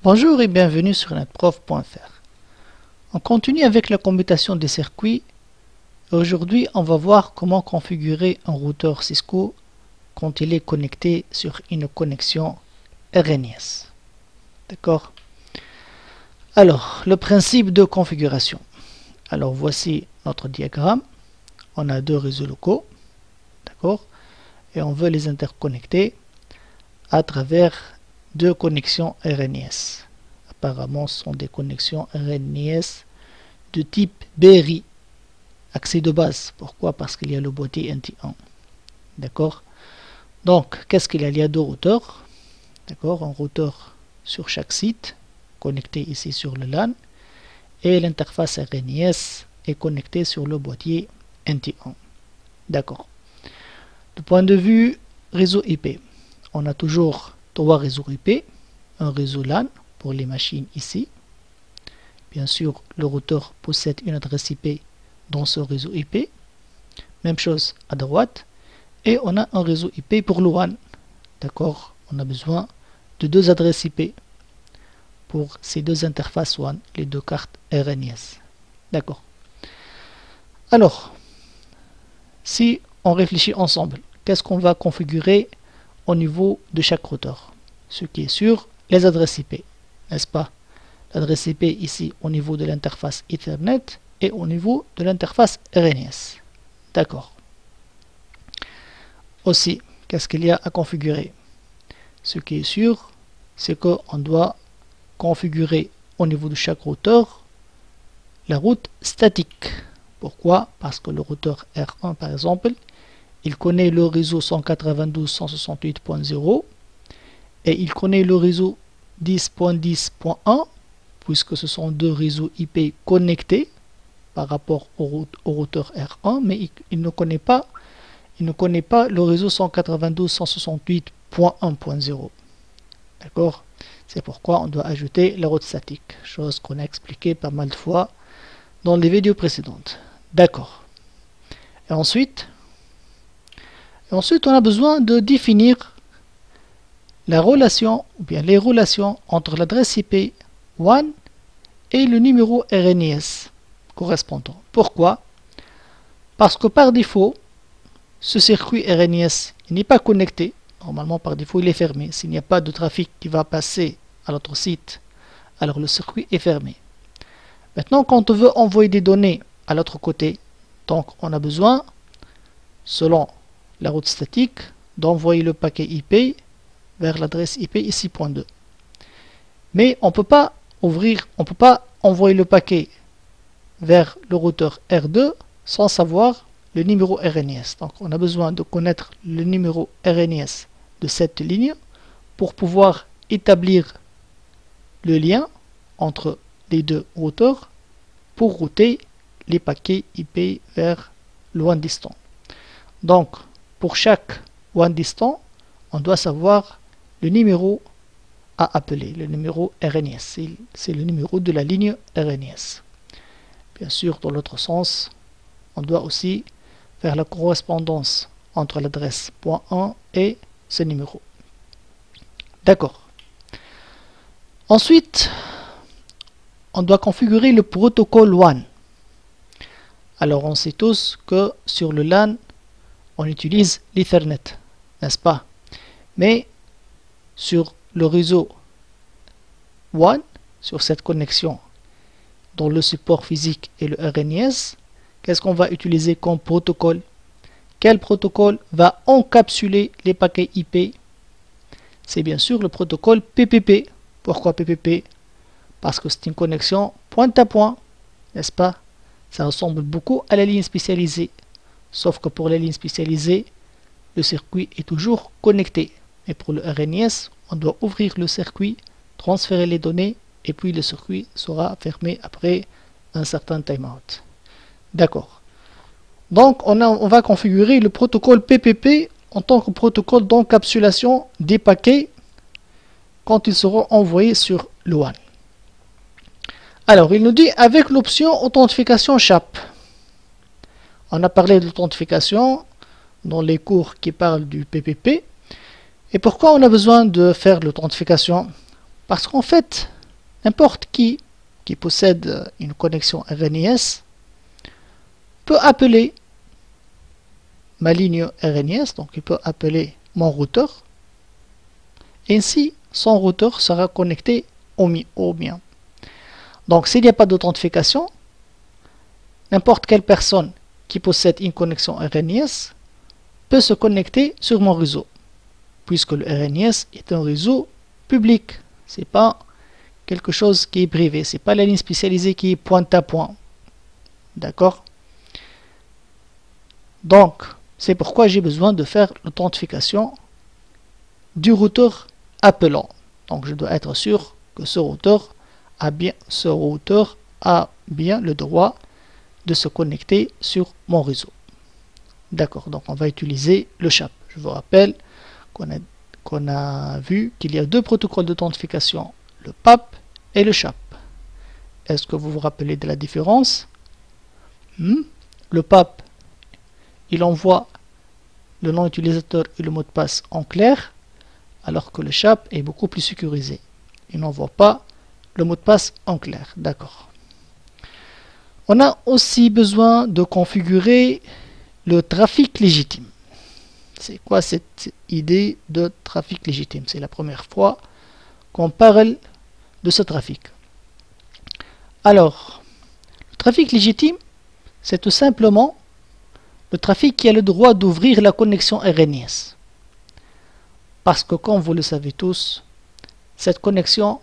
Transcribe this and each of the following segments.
Bonjour et bienvenue sur netprof.fr. On continue avec la commutation des circuits. Aujourd'hui, on va voir comment configurer un routeur Cisco quand il est connecté sur une connexion RNIS. D'accord? Alors, le principe de configuration. Alors, voici notre diagramme. On a deux réseaux locaux. D'accord? Et on veut les interconnecter à travers deux connexions RNIS. Apparemment, ce sont des connexions RNIS de type BRI, accès de base. Pourquoi? Parce qu'il y a le boîtier NT1. D'accord? Donc, qu'est-ce qu'il y a? Il y a deux routeurs. D'accord? Un routeur sur chaque site, connecté ici sur le LAN, et l'interface RNIS est connectée sur le boîtier NT1. D'accord? Du point de vue réseau IP, on a toujours trois réseaux IP, un réseau LAN pour les machines ici. Bien sûr, le routeur possède une adresse IP dans ce réseau IP. Même chose à droite. Et on a un réseau IP pour le WAN. D'accord? On a besoin de deux adresses IP pour ces deux interfaces WAN, les deux cartes RNIS. D'accord? Alors, si on réfléchit ensemble, qu'est-ce qu'on va configurer au niveau de chaque routeur? Ce qui est sûr, les adresses IP, n'est-ce pas? L'adresse IP ici au niveau de l'interface Ethernet et au niveau de l'interface RNIS. D'accord. Aussi, qu'est-ce qu'il y a à configurer? Ce qui est sûr, c'est qu'on doit configurer au niveau de chaque routeur la route statique. Pourquoi? Parce que le routeur R1 par exemple, il connaît le réseau 192.168.0 et il connaît le réseau 10.10.1 puisque ce sont deux réseaux IP connectés par rapport au routeur R1, mais il ne connaît pas le réseau 192.168.1.0. D'accord? C'est pourquoi on doit ajouter la route statique, chose qu'on a expliqué pas mal de fois dans les vidéos précédentes. D'accord. Et ensuite, on a besoin de définir la relation, ou bien les relations entre l'adresse IP WAN et le numéro RNIS correspondant. Pourquoi? Parce que par défaut, ce circuit RNIS n'est pas connecté. Normalement, par défaut, il est fermé. S'il n'y a pas de trafic qui va passer à l'autre site, alors le circuit est fermé. Maintenant, quand on veut envoyer des données à l'autre côté, donc on a besoin, selon la route statique, d'envoyer le paquet IP vers l'adresse IP ici .2. Mais on ne peut pas envoyer le paquet vers le routeur R2 sans savoir le numéro RNIS. Donc on a besoin de connaître le numéro RNIS de cette ligne pour pouvoir établir le lien entre les deux routeurs pour router les paquets IP vers le WAN distant. Donc pour chaque WAN distant, on doit savoir le numéro à appeler, le numéro RNIS. C'est le numéro de la ligne RNIS. Bien sûr, dans l'autre sens, on doit aussi faire la correspondance entre l'adresse .1 et ce numéro. D'accord. Ensuite, on doit configurer le protocole WAN. Alors, on sait tous que sur le LAN, on utilise l'Ethernet, n'est-ce pas? Mais sur le réseau WAN, sur cette connexion dans le support physique et le RNIS, qu'est-ce qu'on va utiliser comme protocole? Quel protocole va encapsuler les paquets IP? C'est bien sûr le protocole PPP. Pourquoi PPP? Parce que c'est une connexion point à point, n'est-ce pas? Ça ressemble beaucoup à la ligne spécialisée. Sauf que pour la ligne spécialisée, le circuit est toujours connecté. Mais pour le RNIS, on doit ouvrir le circuit, transférer les données, et puis le circuit sera fermé après un certain timeout. D'accord. Donc, on va configurer le protocole PPP en tant que protocole d'encapsulation des paquets quand ils seront envoyés sur le WAN. Alors, il nous dit avec l'option authentification SHAP. On a parlé de l'authentification dans les cours qui parlent du PPP. Et pourquoi on a besoin de faire l'authentification? Parce qu'en fait, n'importe qui possède une connexion RNIS peut appeler ma ligne RNIS, donc il peut appeler mon routeur, et ainsi son routeur sera connecté au mien. Donc s'il n'y a pas d'authentification, n'importe quelle personne qui possède une connexion RNIS peut se connecter sur mon réseau, puisque le RNIS est un réseau public. C'est pas quelque chose qui est privé, c'est pas la ligne spécialisée qui est point à point. D'accord? Donc, c'est pourquoi j'ai besoin de faire l'authentification du routeur appelant. Donc, je dois être sûr que ce routeur a bien le droit de se connecter sur mon réseau. D'accord, donc on va utiliser le SHAP. Je vous rappelle qu'on a vu qu'il y a deux protocoles d'authentification, le PAP et le SHAP. Est-ce que vous vous rappelez de la différence? Le PAP, il envoie le nom utilisateur et le mot de passe en clair, alors que le SHAP est beaucoup plus sécurisé. Il n'envoie pas le mot de passe en clair. D'accord. On a aussi besoin de configurer le trafic légitime. C'est quoi cette idée de trafic légitime? C'est la première fois qu'on parle de ce trafic. Alors, le trafic légitime, c'est tout simplement le trafic qui a le droit d'ouvrir la connexion RNIS. Parce que comme vous le savez tous, cette connexion,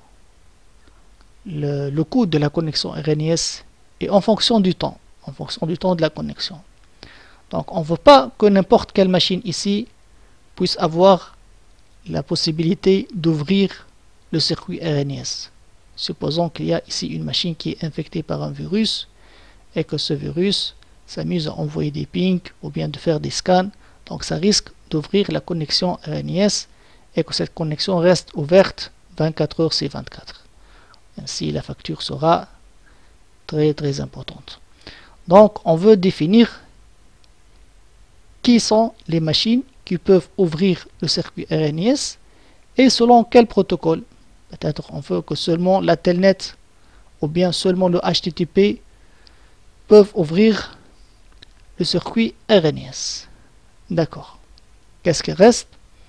le coût de la connexion RNIS est en fonction du temps de la connexion. Donc on ne veut pas que n'importe quelle machine ici puisse avoir la possibilité d'ouvrir le circuit RNIS. Supposons qu'il y a ici une machine qui est infectée par un virus et que ce virus s'amuse à envoyer des pings ou bien de faire des scans. Donc ça risque d'ouvrir la connexion RNIS et que cette connexion reste ouverte 24 heures sur 24. Ainsi la facture sera très importante. Donc on veut définir qui sont les machines qui peuvent ouvrir le circuit RNIS et selon quel protocole. Peut-être on veut que seulement la Telnet ou bien seulement le HTTP peuvent ouvrir le circuit RNIS. D'accord. Qu'est-ce qui reste?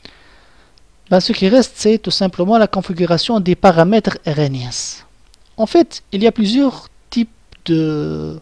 Ce qui reste, c'est tout simplement la configuration des paramètres RNIS. En fait, il y a plusieurs types de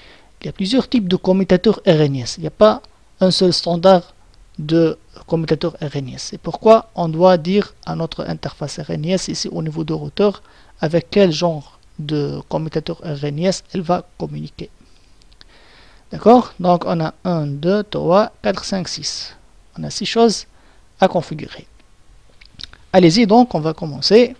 commutateurs RNIS. Il n'y a pas un seul standard de commutateur RNIS. C'est pourquoi on doit dire à notre interface RNIS ici au niveau de routeur avec quel genre de commutateur RNIS elle va communiquer. D'accord? Donc on a 1, 2, 3, 4, 5, 6. On a 6 choses à configurer. Allez-y donc, on va commencer.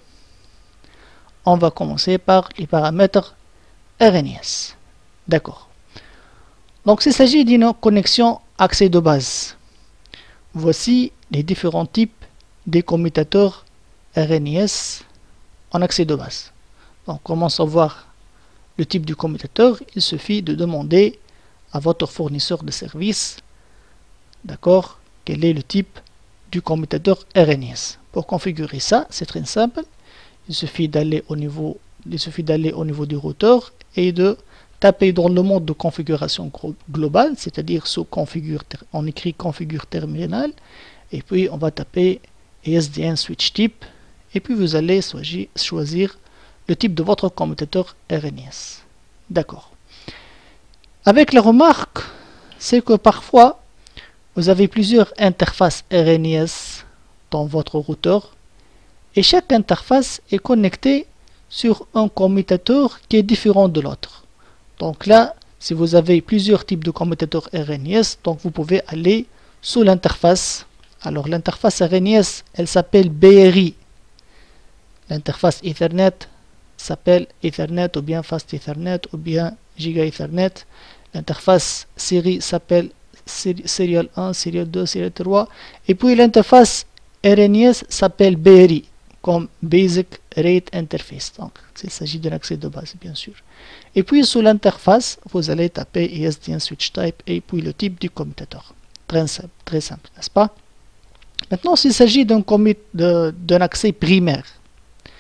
On va commencer par les paramètres RNIS. D'accord. Donc s'il s'agit d'une connexion accès de base. Voici les différents types des commutateurs RNIS en accès de base. Donc on commence à voir le type du commutateur. Il suffit de demander à votre fournisseur de service, d'accord, quel est le type du commutateur RNIS. Pour configurer ça, c'est très simple. Il suffit d'aller au niveau du routeur et de taper dans le mode de configuration globale, c'est-à-dire on écrit configure terminal, et puis on va taper ESDN switch type, et puis vous allez choisir le type de votre commutateur RNIS. D'accord. Avec la remarque, c'est que parfois, vous avez plusieurs interfaces RNIS dans votre routeur, et chaque interface est connectée sur un commutateur qui est différent de l'autre. Donc là, si vous avez plusieurs types de commutateurs RNIS, donc vous pouvez aller sous l'interface. Alors l'interface RNIS, elle s'appelle BRI. L'interface Ethernet s'appelle Ethernet ou bien Fast Ethernet ou bien Giga Ethernet. L'interface série s'appelle Serial 1, Serial 2, Serial 3. Et puis l'interface RNIS s'appelle BRI, comme Basic Rate Interface. Donc il s'agit d'un accès de base, bien sûr. Et puis sous l'interface, vous allez taper ESDN switch type et puis le type du commutateur. Très simple, n'est-ce pas? Maintenant, s'il s'agit d'un accès primaire,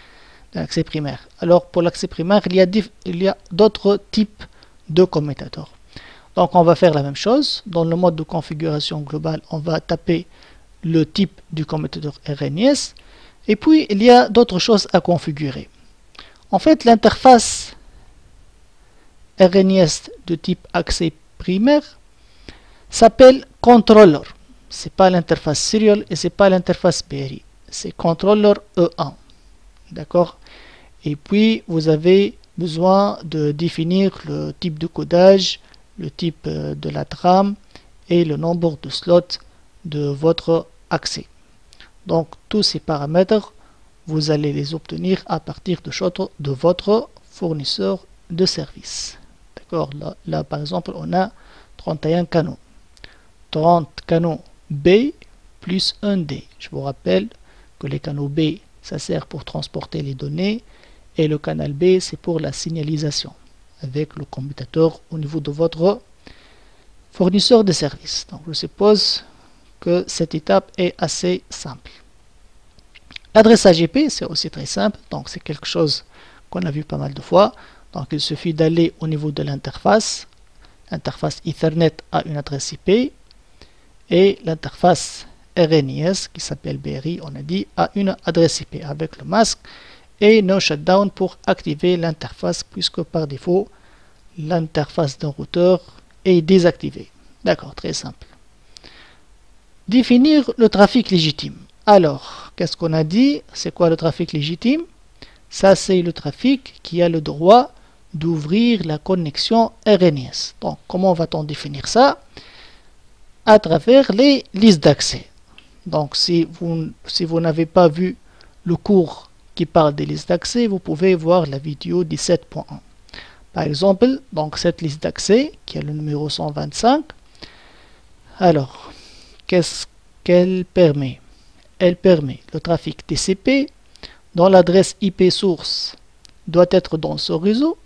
l'accès primaire. Alors pour l'accès primaire, il y a d'autres types de commutateurs. Donc on va faire la même chose. Dans le mode de configuration globale, on va taper le type du commutateur RNIS. Et puis il y a d'autres choses à configurer. En fait, l'interface RNIS de type accès primaire s'appelle controller. C'est pas l'interface serial et c'est pas l'interface BRI. C'est controller E1. D'accord? Et puis vous avez besoin de définir le type de codage, le type de la trame et le nombre de slots de votre accès. Donc tous ces paramètres, vous allez les obtenir à partir de votre fournisseur de service. D'accord? Là par exemple on a 31 canaux. 30 canaux B plus un D. Je vous rappelle que les canaux B, ça sert pour transporter les données et le canal B, c'est pour la signalisation avec le commutateur au niveau de votre fournisseur de services. Donc je suppose que cette étape est assez simple. L'adresse AGP, c'est aussi très simple, donc c'est quelque chose qu'on a vu pas mal de fois. Donc il suffit d'aller au niveau de l'interface. L'interface Ethernet a une adresse IP et l'interface RNIS qui s'appelle BRI, on a dit, a une adresse IP avec le masque et no shutdown pour activer l'interface puisque par défaut l'interface d'un routeur est désactivée. D'accord, très simple. Définir le trafic légitime. Alors, qu'est-ce qu'on a dit? C'est quoi le trafic légitime? Ça, c'est le trafic qui a le droit d'ouvrir la connexion RNIS. Donc, comment va-t-on définir ça? À travers les listes d'accès. Donc, si vous n'avez pas vu le cours qui parle des listes d'accès, vous pouvez voir la vidéo 17.1. Par exemple, donc cette liste d'accès, qui a le numéro 125, alors, qu'est-ce qu'elle permet? Elle permet le trafic TCP dont l'adresse IP source doit être dans ce réseau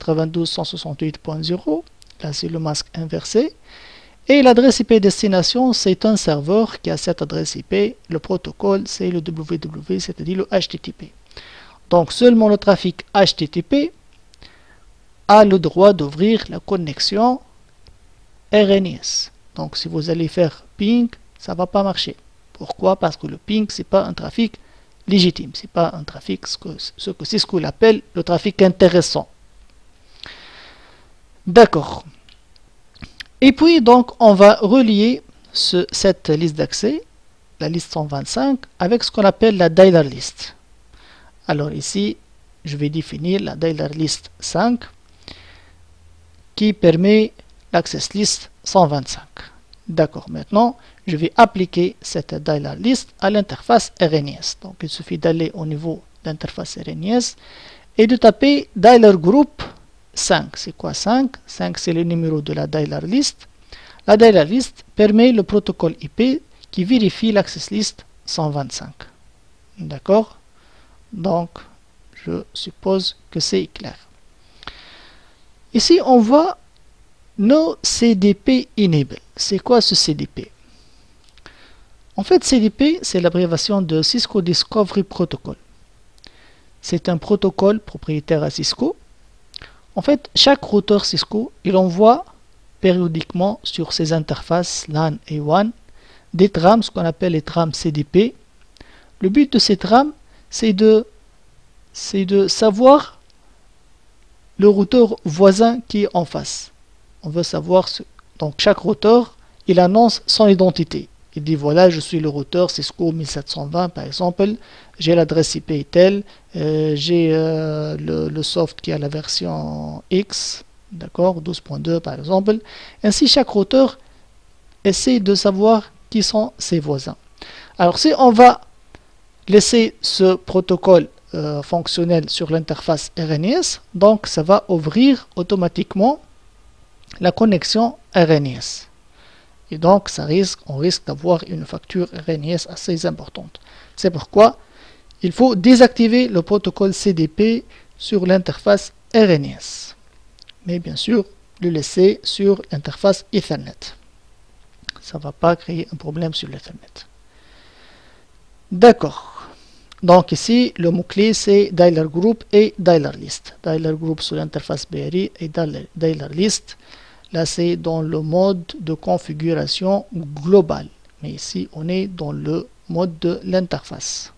192.168.0, là c'est le masque inversé, et l'adresse IP destination c'est un serveur qui a cette adresse IP, le protocole c'est le www, c'est-à-dire le HTTP. Donc seulement le trafic HTTP a le droit d'ouvrir la connexion RNIS. Donc si vous allez faire ping, ça va pas marcher. Pourquoi? Parce que le ping, c'est pas un trafic légitime. C'est pas un trafic, c'est ce qu'on appelle le trafic intéressant. D'accord. Et puis, donc, on va relier cette liste d'accès, la liste 125, avec ce qu'on appelle la dialer list. Alors ici, je vais définir la dialer list 5 qui permet l'access list 125. D'accord, maintenant, je vais appliquer cette dialer list à l'interface RNIS. Donc, il suffit d'aller au niveau de l'interface RNIS et de taper dialer group 5. C'est quoi 5? 5, c'est le numéro de la dialer list. La dialer list permet le protocole IP qui vérifie l'access list 125. D'accord? Donc, je suppose que c'est clair. Ici, on voit No CDP Enable. C'est quoi ce CDP? En fait, CDP, c'est l'abréviation de Cisco Discovery Protocol. C'est un protocole propriétaire à Cisco. En fait, chaque routeur Cisco, il envoie périodiquement sur ses interfaces LAN et WAN des trames, ce qu'on appelle les trames CDP. Le but de ces trames, c'est de savoir le routeur voisin qui est en face. On veut savoir, donc chaque routeur, il annonce son identité. Il dit voilà, je suis le routeur Cisco 1720 par exemple, j'ai l'adresse IP telle, j'ai le soft qui a la version X, d'accord, 12.2 par exemple. Ainsi, chaque routeur essaie de savoir qui sont ses voisins. Alors si on va laisser ce protocole fonctionnel sur l'interface RNIS, donc ça va ouvrir automatiquement la connexion RNIS. Et donc, on risque d'avoir une facture RNIS assez importante. C'est pourquoi il faut désactiver le protocole CDP sur l'interface RNIS. Mais bien sûr, le laisser sur l'interface Ethernet. Ça ne va pas créer un problème sur l'Ethernet. D'accord. Donc ici, le mot-clé c'est dialer group et dialer list. Dialer group sur l'interface BRI et dialer list. Là, c'est dans le mode de configuration globale. Mais ici, on est dans le mode de l'interface.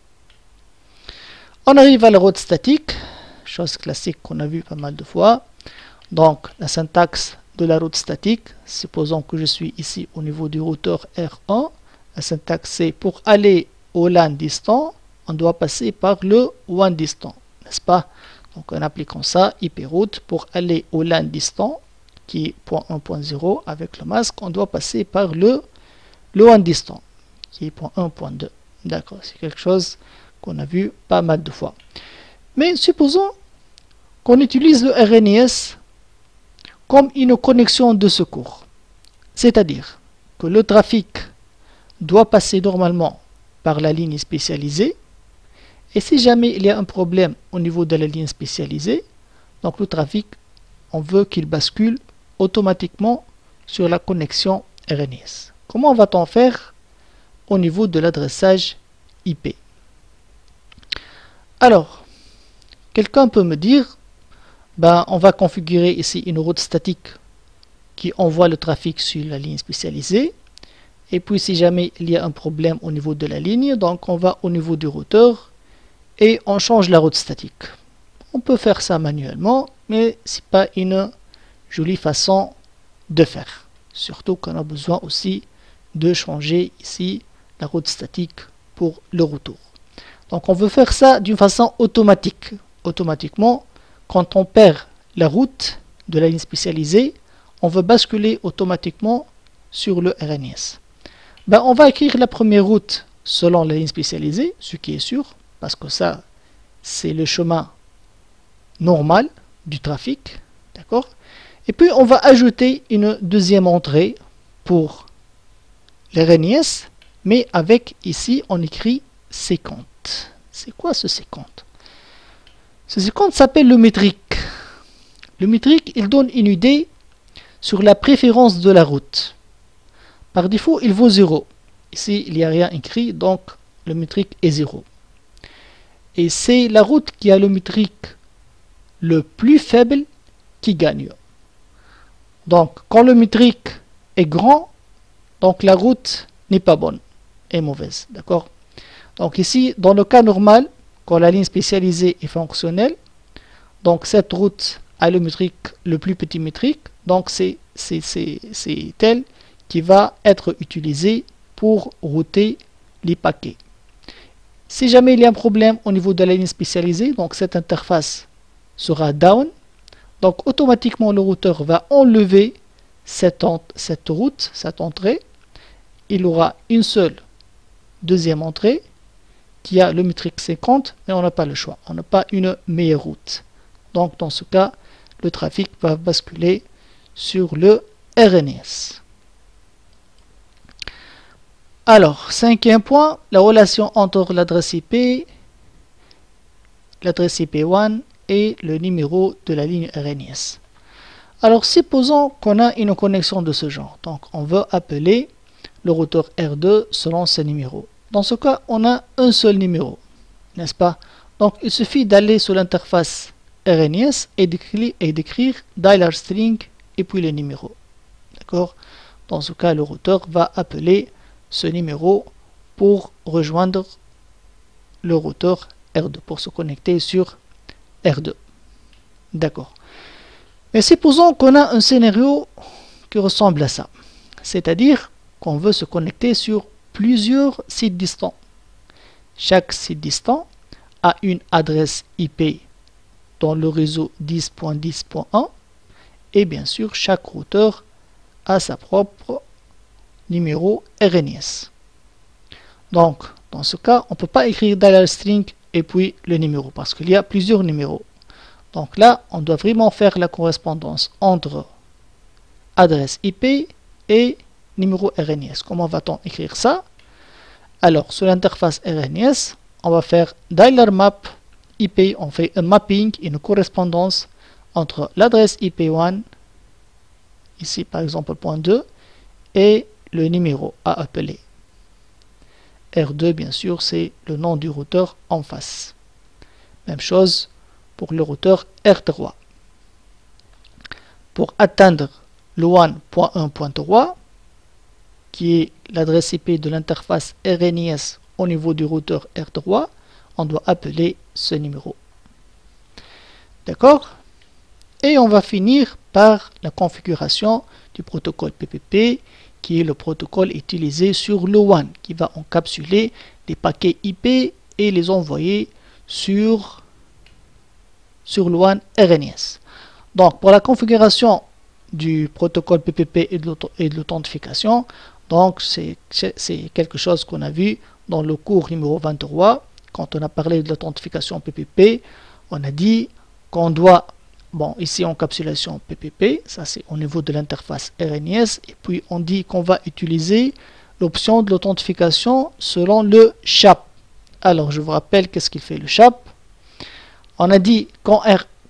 On arrive à la route statique, chose classique qu'on a vu pas mal de fois. Donc, la syntaxe de la route statique, supposons que je suis ici au niveau du routeur R1. La syntaxe c'est pour aller au LAN distant, on doit passer par le WAN distant, n'est-ce pas? Donc en appliquant ça, IP route, pour aller au LAN distant, qui est point 1.0 avec le masque, on doit passer par le WAN distant, qui est point 1.2. D'accord, c'est quelque chose qu'on a vu pas mal de fois. Mais supposons qu'on utilise le RNIS comme une connexion de secours. C'est-à-dire que le trafic doit passer normalement par la ligne spécialisée. Et si jamais il y a un problème au niveau de la ligne spécialisée, donc le trafic, on veut qu'il bascule automatiquement sur la connexion RNIS. Comment va-t-on faire au niveau de l'adressage IP? Alors, quelqu'un peut me dire, on va configurer ici une route statique qui envoie le trafic sur la ligne spécialisée. Et puis si jamais il y a un problème au niveau de la ligne, donc on va au niveau du routeur et on change la route statique. On peut faire ça manuellement, mais c'est pas une jolie façon de faire. Surtout qu'on a besoin aussi de changer ici la route statique pour le retour. Donc on veut faire ça d'une façon automatique. Automatiquement, quand on perd la route de la ligne spécialisée, on veut basculer automatiquement sur le RNIS. On va écrire la première route selon la ligne spécialisée, ce qui est sûr, parce que ça, c'est le chemin normal du trafic. D'accord? Et puis, on va ajouter une deuxième entrée pour l'RNIS, mais avec, ici, on écrit séquente. C'est quoi ce séquente? Ce séquente s'appelle le métrique. Le métrique, il donne une idée sur la préférence de la route. Par défaut, il vaut 0. Ici, il n'y a rien écrit, donc le métrique est 0. Et c'est la route qui a le métrique le plus faible qui gagne. Donc, quand le métrique est grand, donc la route n'est pas bonne, est mauvaise. D'accord? Donc ici, dans le cas normal, quand la ligne spécialisée est fonctionnelle, donc cette route a le métrique le plus petit métrique, donc c'est elle qui va être utilisée pour router les paquets. Si jamais il y a un problème au niveau de la ligne spécialisée, donc cette interface sera down, donc automatiquement le routeur va enlever cette route, cette entrée. Il aura une seule deuxième entrée qui a le métrique 50, mais on n'a pas le choix, on n'a pas une meilleure route. Donc dans ce cas, le trafic va basculer sur le RNIS. Alors, cinquième point, la relation entre l'adresse IP 1 et le numéro de la ligne RNIS. Alors, supposons qu'on a une connexion de ce genre. Donc, on veut appeler le routeur R2 selon ce numéro. Dans ce cas, on a un seul numéro, n'est-ce pas? Donc, il suffit d'aller sur l'interface RNIS et d'écrire dialer string et puis le numéro. D'accord? Dans ce cas, le routeur va appeler ce numéro pour rejoindre le routeur R2, pour se connecter sur R2. D'accord. Mais supposons qu'on a un scénario qui ressemble à ça. C'est-à-dire qu'on veut se connecter sur plusieurs sites distants. Chaque site distant a une adresse IP dans le réseau 10.10.1 et bien sûr chaque routeur a sa propre numéro RNIS. Donc dans ce cas on ne peut pas écrire dialer string et puis le numéro parce qu'il y a plusieurs numéros. Donc là on doit vraiment faire la correspondance entre adresse IP et numéro RNIS. Comment va-t-on écrire ça? Alors sur l'interface RNIS on va faire dialer map IP, on fait un mapping, une correspondance entre l'adresse IP1, ici par exemple point 2, et le numéro à appeler. R2, bien sûr, c'est le nom du routeur en face. Même chose pour le routeur R3. Pour atteindre le WAN.1.3, qui est l'adresse IP de l'interface RNIS au niveau du routeur R3, on doit appeler ce numéro. D'accord? Et on va finir par la configuration du protocole PPP, qui est le protocole utilisé sur le WAN, qui va encapsuler les paquets IP et les envoyer sur le WAN RNIS. Donc, pour la configuration du protocole PPP et de l'authentification, donc c'est quelque chose qu'on a vu dans le cours numéro 23. Quand on a parlé de l'authentification PPP, on a dit qu'on doit, bon, ici encapsulation PPP, ça c'est au niveau de l'interface RNIS, et puis on dit qu'on va utiliser l'option de l'authentification selon le SHAP. Alors, je vous rappelle qu'est-ce qu'il fait le SHAP. On a dit quand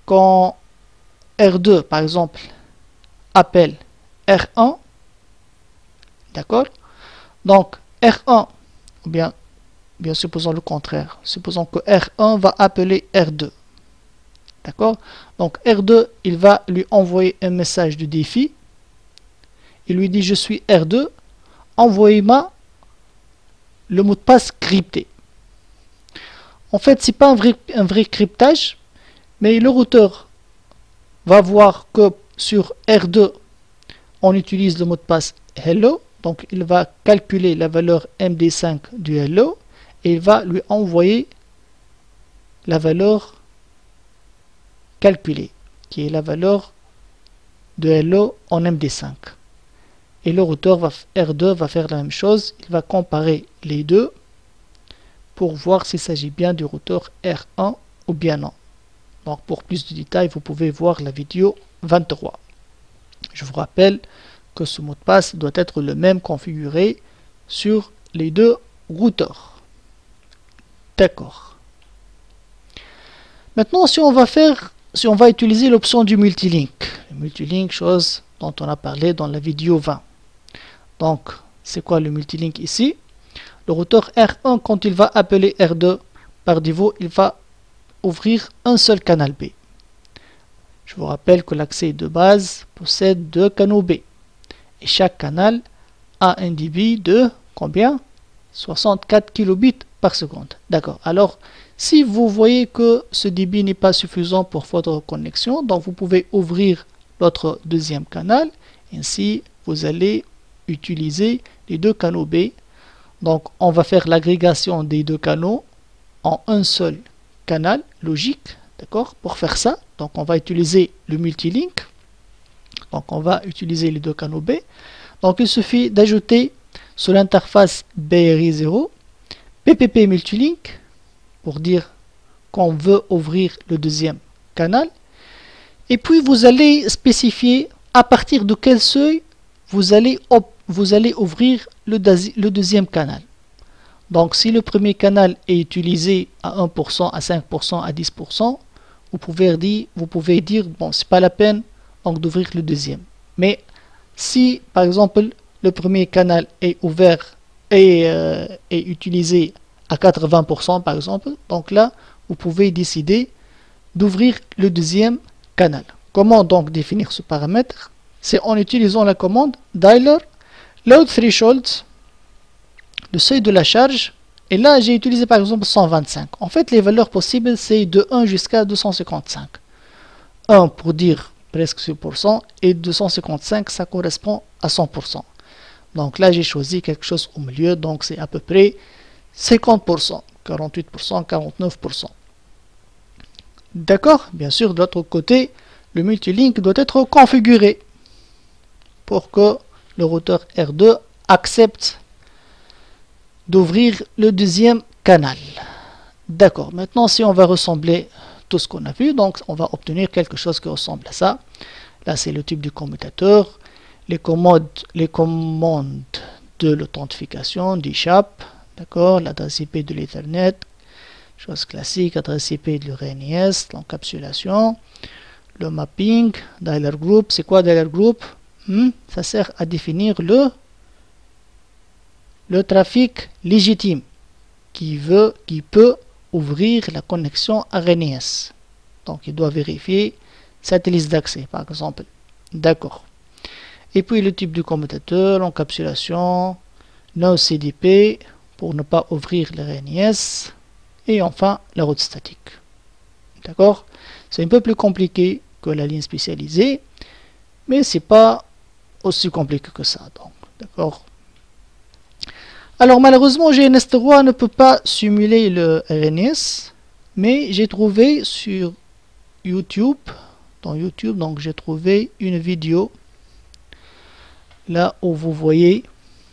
R2, par exemple, appelle R1, d'accord? Donc, R1, ou bien supposons le contraire, supposons que R1 va appeler R2, d'accord? Donc, R2, il va lui envoyer un message de défi, il lui dit, je suis R2, envoyez-moi le mot de passe crypté. En fait, c'est pas un vrai cryptage, mais le routeur va voir que sur R2, on utilise le mot de passe hello. Donc, il va calculer la valeur MD5 du hello et il va lui envoyer la valeur calculée, qui est la valeur de hello en MD5. Et le routeur R2 va faire la même chose. Il va comparer les deux pour voir s'il s'agit bien du routeur R1 ou bien non. Donc, pour plus de détails, vous pouvez voir la vidéo 23. Je vous rappelle que ce mot de passe doit être le même configuré sur les deux routeurs. D'accord. Maintenant, si on va utiliser l'option du multilink. Le multilink, chose dont on a parlé dans la vidéo 20. Donc, c'est quoi le multilink ici? Le routeur R1, quand il va appeler R2, par défaut, il va ouvrir un seul canal B. Je vous rappelle que l'accès de base possède 2 canaux B. Et chaque canal a un débit de combien? 64 kilobits par seconde. D'accord. Alors, si vous voyez que ce débit n'est pas suffisant pour votre connexion, donc vous pouvez ouvrir votre deuxième canal. Ainsi, vous allez utiliser les 2 canaux B. Donc, on va faire l'agrégation des 2 canaux en un seul canal logique. D'accord. Pour faire ça, donc on va utiliser le multilink. Donc, on va utiliser les 2 canaux B. Donc, il suffit d'ajouter sur l'interface BRI0 PPP multilink pour dire qu'on veut ouvrir le deuxième canal. Et puis, vous allez spécifier à partir de quel seuil vous allez ouvrir le deuxième canal. Donc, si le premier canal est utilisé à 1%, à 5%, à 10%, vous pouvez dire, bon, c'est pas la peine donc d'ouvrir le deuxième. Mais si, par exemple, le premier canal est ouvert et est utilisé à 80%, par exemple, donc là, vous pouvez décider d'ouvrir le deuxième canal. Comment donc définir ce paramètre? C'est en utilisant la commande dialer load threshold, le seuil de la charge. Et là, j'ai utilisé par exemple 125. En fait, les valeurs possibles, c'est de 1 jusqu'à 255. 1 pour dire presque 100%, et 255, ça correspond à 100%. Donc là, j'ai choisi quelque chose au milieu, donc c'est à peu près 50%, 48%, 49%. D'accord? Bien sûr, de l'autre côté, le multilink doit être configuré pour que le routeur R2 accepte d'ouvrir le deuxième canal. D'accord. Maintenant, si on va ressembler tout ce qu'on a vu, donc on va obtenir quelque chose qui ressemble à ça. Là, c'est le type du commutateur, les commandes de l'authentification, du SHAP, d'accord, l'adresse IP de l'Ethernet, chose classique, adresse IP de l'RNIS, l'encapsulation, le mapping, dialer group. C'est quoi dialer group? Ça sert à définir le trafic légitime. qui peut ouvrir la connexion RNS. Donc il doit vérifier cette liste d'accès par exemple. D'accord. Et puis le type du commutateur, l'encapsulation, no CDP pour ne pas ouvrir le RNS, et enfin la route statique. D'accord? C'est un peu plus compliqué que la ligne spécialisée, mais c'est pas aussi compliqué que ça. Donc, d'accord? Alors malheureusement GNS3 ne peut pas simuler le RNS, mais j'ai trouvé sur YouTube, donc j'ai trouvé une vidéo là où vous voyez.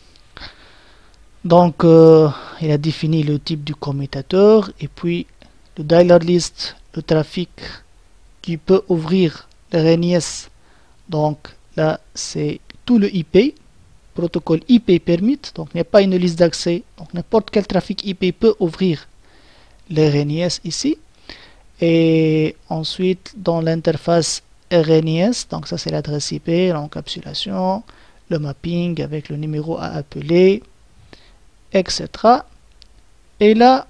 Donc il a défini le type du commutateur et puis le dialer list, le trafic qui peut ouvrir le RNS. Donc là c'est tout le IP, protocole IP permit, donc il n'y a pas une liste d'accès, donc n'importe quel trafic IP peut ouvrir le RNS ici. Et ensuite dans l'interface RNS, donc ça c'est l'adresse IP, l'encapsulation, le mapping avec le numéro à appeler, etc. Et là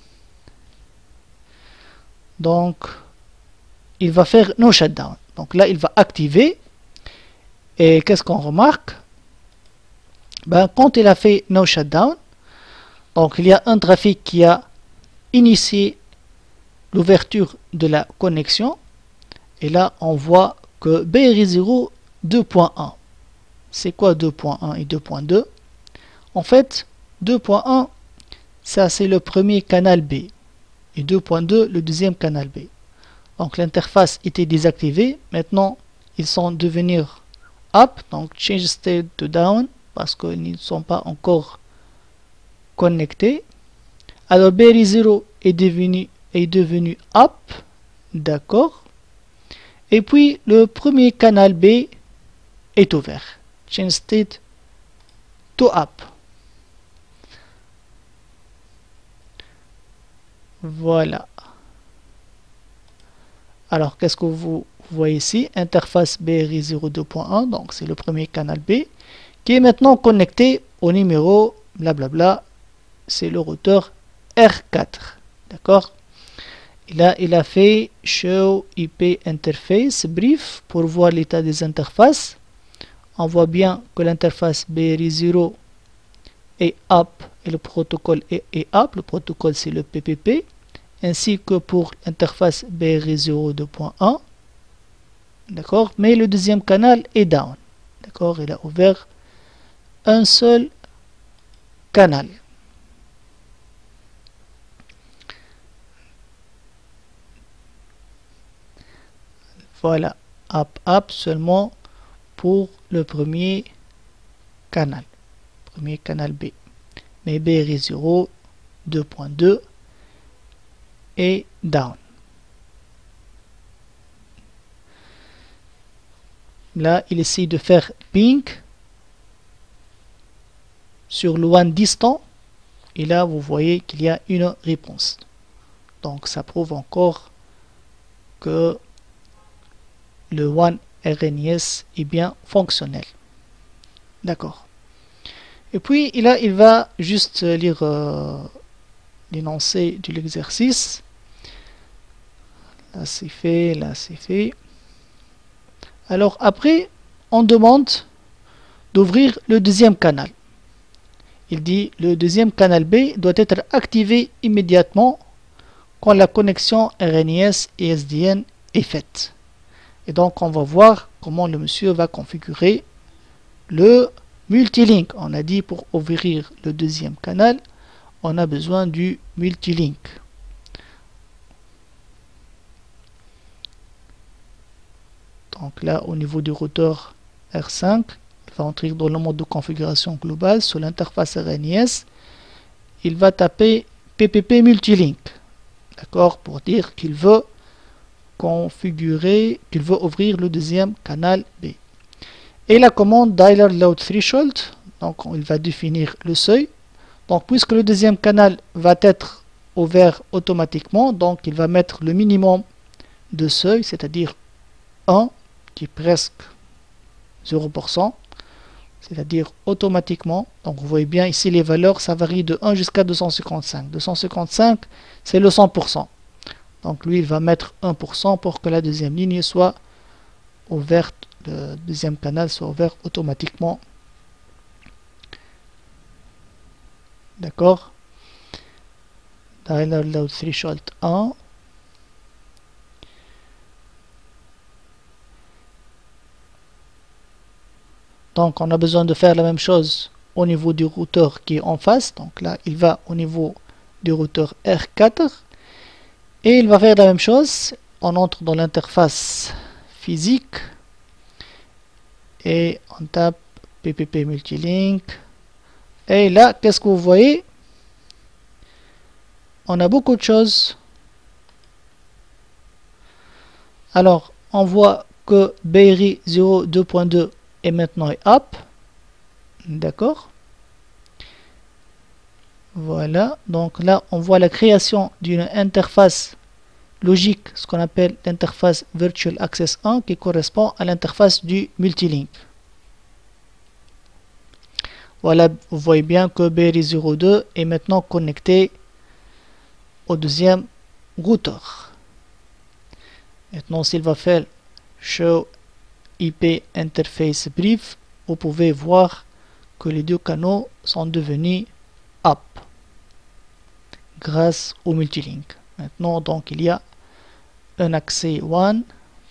donc il va faire no shutdown, donc là il va activer. Et qu'est-ce qu'on remarque? Ben, quand il a fait no shutdown, donc il y a un trafic qui a initié l'ouverture de la connexion, et là on voit que BRI0 2.1. C'est quoi 2.1 et 2.2? En fait 2.1 ça c'est le premier canal B et 2.2 le deuxième canal B. Donc l'interface était désactivée, maintenant ils sont devenus up, donc change state to down parce qu'ils ne sont pas encore connectés. Alors BRI0 est devenu up, d'accord, et puis le premier canal B est ouvert, change state to up. Voilà. Alors qu'est-ce que vous voyez ici? Interface BRI0 2.1, donc c'est le premier canal B qui est maintenant connecté au numéro blablabla, c'est le routeur R4, d'accord. Et là il a fait show IP interface brief pour voir l'état des interfaces. On voit bien que l'interface BRI0 est up et le protocole est up, le protocole c'est le PPP, ainsi que pour l'interface BRI0 2.1, d'accord, mais le deuxième canal est down, d'accord, il a ouvert un seul canal. Voilà, up seulement pour le premier canal B, mais BRI0 2.2 est down. Là il essaie de faire ping sur le WAN distant et là vous voyez qu'il y a une réponse, donc ça prouve encore que le WAN RNS est bien fonctionnel, d'accord. Et puis là il va juste lire l'énoncé de l'exercice. Là c'est fait, là c'est fait. Alors après on demande d'ouvrir le deuxième canal. Il dit le deuxième canal B doit être activé immédiatement quand la connexion RNS et SDN est faite. Et donc on va voir comment le monsieur va configurer le multilink. On a dit pour ouvrir le deuxième canal, on a besoin du multilink. Donc là au niveau du routeur R5, il va entrer dans le mode de configuration globale sur l'interface RNS. Il va taper PPP multilink, d'accord, pour dire qu'il veut configurer, qu'il veut ouvrir le deuxième canal B. Et la commande dialer load threshold, donc il va définir le seuil. Donc puisque le deuxième canal va être ouvert automatiquement, donc il va mettre le minimum de seuil, c'est-à-dire 1, qui est presque 0%. c'est-à-dire automatiquement. Donc vous voyez bien ici les valeurs, ça varie de 1 jusqu'à 255. 255, c'est le 100%. Donc lui, il va mettre 1% pour que la deuxième ligne soit ouverte, le deuxième canal soit ouvert automatiquement. D'accord. Dialer load threshold 1. Donc on a besoin de faire la même chose au niveau du routeur qui est en face. Donc là, il va au niveau du routeur R4. Et il va faire la même chose. On entre dans l'interface physique. Et on tape PPP Multilink. Et là, qu'est-ce que vous voyez? On a beaucoup de choses. Alors, on voit que BRI 02.2 est maintenant up. D'accord. Voilà. Donc là, on voit la création d'une interface logique, ce qu'on appelle l'interface Virtual Access 1, qui correspond à l'interface du Multilink. Voilà, vous voyez bien que BRI 02 est maintenant connecté au deuxième routeur. Maintenant, s'il va faire Show IP Interface Brief, vous pouvez voir que les deux canaux sont devenus up grâce au Multilink. Maintenant, donc, il y a un accès WAN.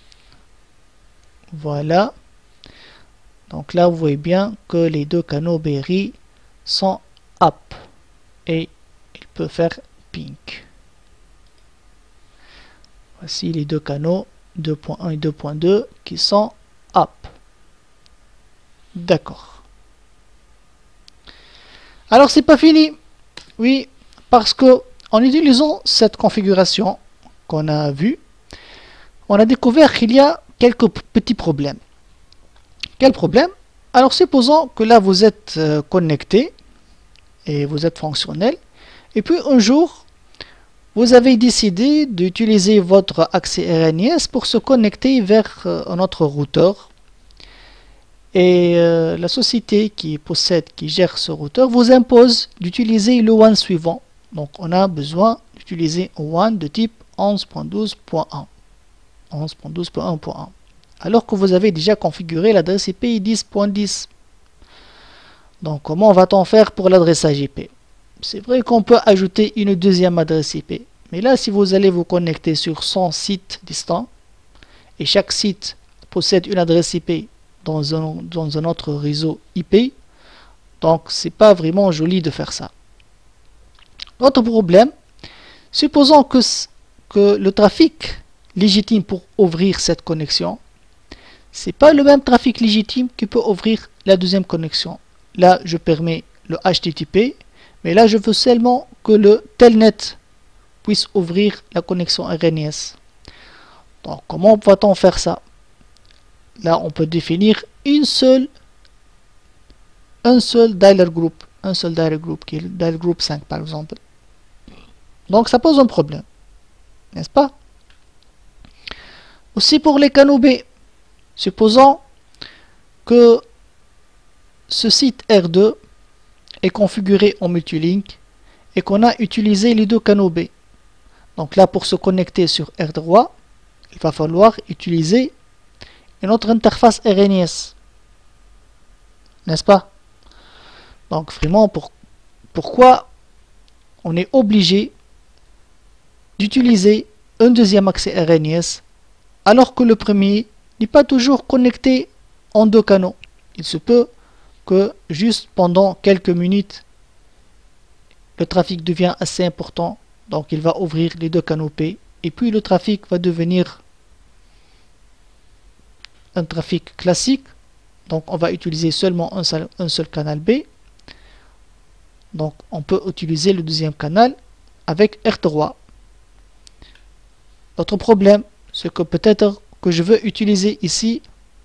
Voilà. Donc là, vous voyez bien que les deux canaux BRI sont up et il peut faire pink. Voici les deux canaux 2.1 et 2.2 qui sont up. D'accord. Alors c'est pas fini. Oui, parce que en utilisant cette configuration qu'on a vue, on a découvert qu'il y a quelques petits problèmes. Quel problème? Alors supposons que là vous êtes connecté et vous êtes fonctionnel, et puis un jour vous avez décidé d'utiliser votre accès RNIS pour se connecter vers un autre routeur, et la société qui gère ce routeur vous impose d'utiliser le WAN suivant. Donc on a besoin d'utiliser un WAN de type 11.12.1 11.12.1.1 alors que vous avez déjà configuré l'adresse IP 10.10. Donc comment va-t-on faire pour l'adressage IP? C'est vrai qu'on peut ajouter une deuxième adresse IP, mais là si vous allez vous connecter sur 100 sites distants et chaque site possède une adresse IP dans un autre réseau IP, donc c'est pas vraiment joli de faire ça. Autre problème, supposons que le trafic légitime pour ouvrir cette connexion, c'est pas le même trafic légitime qui peut ouvrir la deuxième connexion. Là, je permets le HTTP, mais là, je veux seulement que le Telnet puisse ouvrir la connexion RNS. Donc, comment va-t-on faire ça? Là, on peut définir un seul dialer group, qui est le dialer group 5 par exemple. Donc, ça pose un problème, n'est-ce pas? Aussi pour les canaux B. Supposons que ce site R2 est configuré en multilink et qu'on a utilisé les deux canaux B. Donc là, pour se connecter sur R3, il va falloir utiliser une autre interface RNS. N'est-ce pas? Donc vraiment, pourquoi on est obligé d'utiliser un deuxième accès RNS alors que le premier n'est pas toujours connecté en deux canaux? Il se peut que juste pendant quelques minutes, le trafic devient assez important, donc il va ouvrir les deux canaux P, et puis le trafic va devenir un trafic classique, donc on va utiliser seulement un seul canal B, donc on peut utiliser le deuxième canal avec R3. L'autre problème, c'est que peut-être que je veux utiliser ici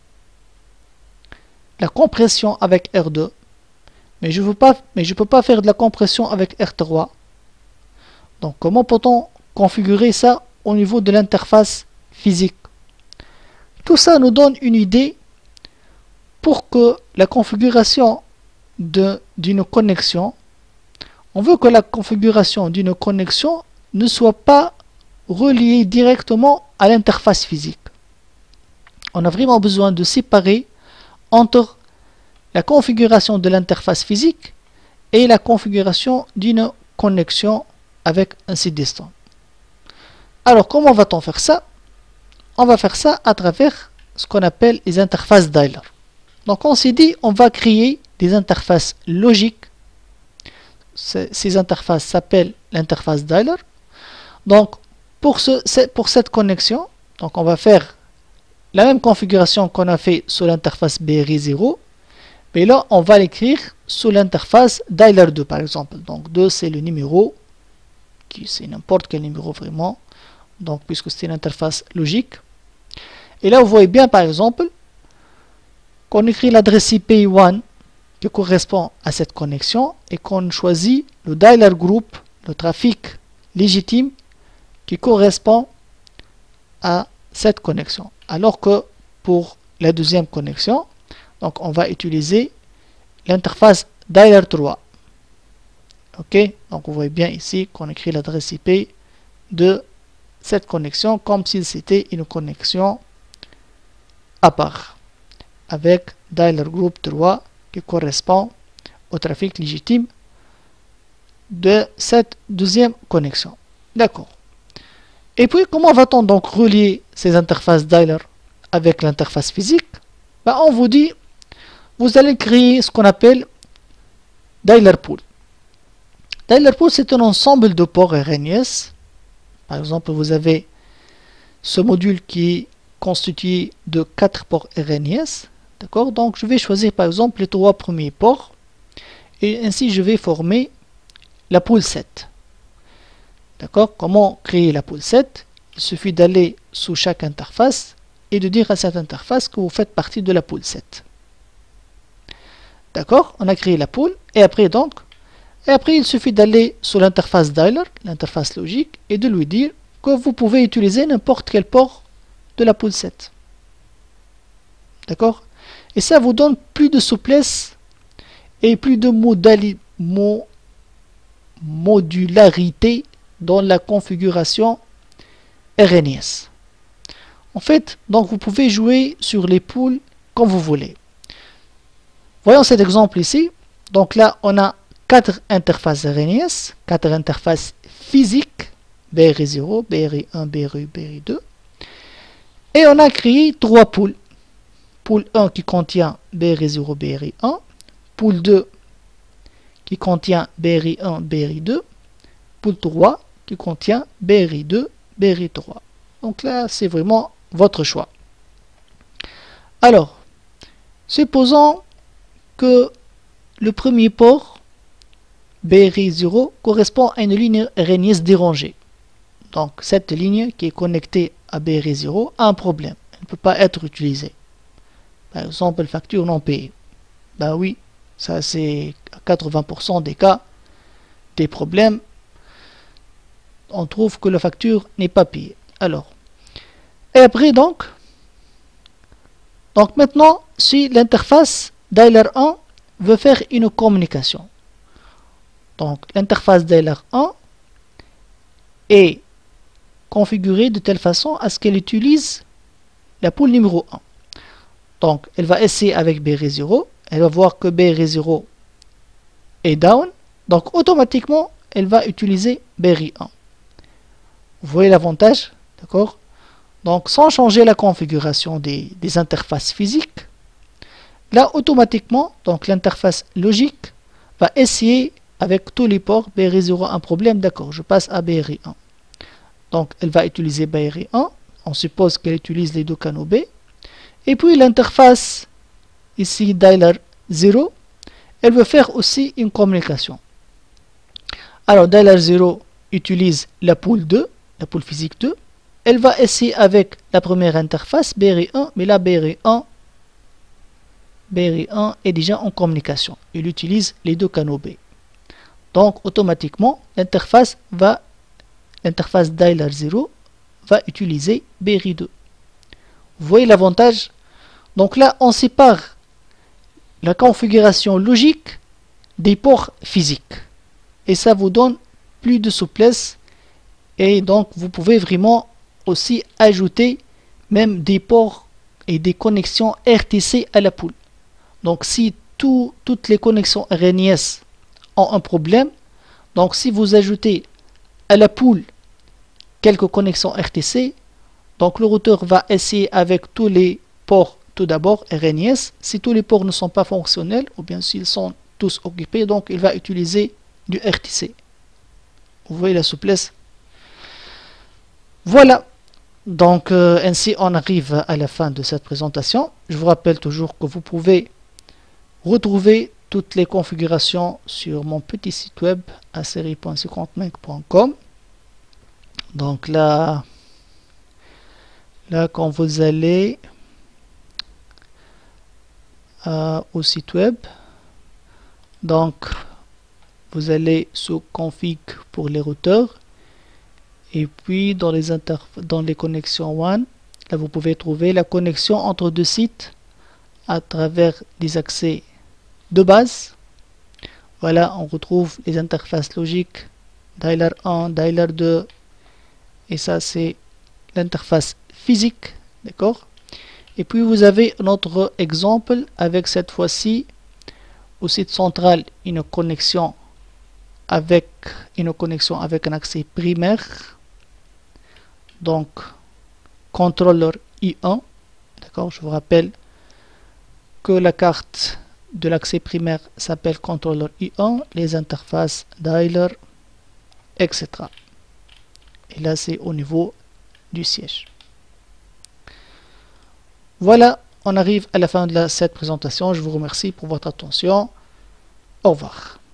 la compression avec R2, mais je ne peux pas faire de la compression avec R3. Donc comment peut-on configurer ça au niveau de l'interface physique? Tout ça nous donne une idée pour que la configuration d'une connexion, on veut que la configuration d'une connexion ne soit pas reliée directement à l'interface physique. On a vraiment besoin de séparer entre la configuration de l'interface physique et la configuration d'une connexion avec un site distant. Alors, comment va-t-on faire ça? On va faire ça à travers ce qu'on appelle les interfaces dialer. Donc, on s'est dit, on va créer des interfaces logiques. Ces interfaces s'appellent l'interface dialer. Donc, pour cette connexion, donc on va faire la même configuration qu'on a fait sur l'interface BRI0, mais là, on va l'écrire sous l'interface dialer 2, par exemple. Donc, 2, c'est le numéro, c'est n'importe quel numéro vraiment, donc puisque c'est une interface logique. Et là, vous voyez bien, par exemple, qu'on écrit l'adresse IP1 qui correspond à cette connexion et qu'on choisit le dialer group, le trafic légitime qui correspond à cette connexion. Alors que pour la deuxième connexion, donc on va utiliser l'interface dialer 3. Ok, donc vous voyez bien ici qu'on écrit l'adresse IP de cette connexion comme si c'était une connexion à part avec dialer group 3 qui correspond au trafic légitime de cette deuxième connexion. D'accord. Et puis, comment va-t-on donc relier ces interfaces dialer avec l'interface physique? Ben, on vous dit, vous allez créer ce qu'on appelle dialer pool. Dialer pool, c'est un ensemble de ports RNS. Par exemple, vous avez ce module qui est constitué de 4 ports RNS. D'accord? Donc, je vais choisir par exemple les 3 premiers ports. Et ainsi, je vais former la pool 7. D'accord? Comment créer la pool 7? Il suffit d'aller sous chaque interface et de dire à cette interface que vous faites partie de la pool 7. D'accord? On a créé la pool. Et après, il suffit d'aller sur l'interface dialer, l'interface logique, et de lui dire que vous pouvez utiliser n'importe quel port de la pool 7. D'accord? Et ça vous donne plus de souplesse et plus de modularité dans la configuration RNS. En fait, donc vous pouvez jouer sur les pools comme vous voulez. Voyons cet exemple ici. Donc là, on a 4 interfaces RNS, 4 interfaces physiques, BRI0, BRI1, BRI, BRI2. Et on a créé 3 pools. Pool 1 qui contient BRI0, BRI1. Pool 2 qui contient BRI1, BRI2. Pool 3 qui contient BRI2, BRI3. Donc là, c'est vraiment votre choix. Alors, supposons que le premier port BRI0 correspond à une ligne RNS dérangée. Donc, cette ligne qui est connectée à BRI0 a un problème. Elle ne peut pas être utilisée. Par exemple, facture non payée. Ben oui, ça c'est à 80% des cas des problèmes. On trouve que la facture n'est pas payée. Alors, et après donc maintenant, si l'interface dialer 1 veut faire une communication, donc l'interface dialer 1 est configurée de telle façon à ce qu'elle utilise la pool numéro 1. Donc, elle va essayer avec BRI0, elle va voir que BRI0 est down, donc automatiquement, elle va utiliser BRI1. Vous voyez l'avantage, d'accord? Donc, sans changer la configuration des interfaces physiques, là, automatiquement, donc l'interface logique va essayer avec tous les ports BRI0 un problème, d'accord, je passe à BRI1. Donc, elle va utiliser BRI1, on suppose qu'elle utilise les deux canaux B. Et puis, l'interface, ici, dialer 0, elle veut faire aussi une communication. Alors, dialer 0 utilise la pool 2, la pool physique 2. Elle va essayer avec la première interface, BRI1, mais là, BRI1 est déjà en communication. Il utilise les deux canaux B. Donc, automatiquement, l'interface dialer 0 va utiliser BRI2. Vous voyez l'avantage? Donc là, on sépare la configuration logique des ports physiques. Et ça vous donne plus de souplesse. Et donc, vous pouvez vraiment aussi ajouter même des ports et des connexions RTC à la poule. Donc, si toutes les connexions RNIS ont un problème, donc si vous ajoutez à la poule quelques connexions RTC, donc le routeur va essayer avec tous les ports tout d'abord RNIS. Si tous les ports ne sont pas fonctionnels, ou bien s'ils sont tous occupés, donc il va utiliser du RTC. Vous voyez la souplesse. Voilà, donc ainsi on arrive à la fin de cette présentation. Je vous rappelle toujours que vous pouvez retrouver toutes les configurations sur mon petit site web aserie.50mec.com. Donc là quand vous allez au site web, donc vous allez sur config pour les routeurs. Et puis dans les connexions WAN, là vous pouvez trouver la connexion entre deux sites à travers des accès de base. Voilà, on retrouve les interfaces logiques dialer 1, dialer 2, et ça c'est l'interface physique, d'accord. Et puis vous avez notre exemple avec cette fois-ci au site central une connexion avec un accès primaire. Donc, contrôleur I1, d'accord, je vous rappelle que la carte de l'accès primaire s'appelle contrôleur I1, les interfaces dialer, etc. Et là, c'est au niveau du siège. Voilà, on arrive à la fin de cette présentation. Je vous remercie pour votre attention. Au revoir.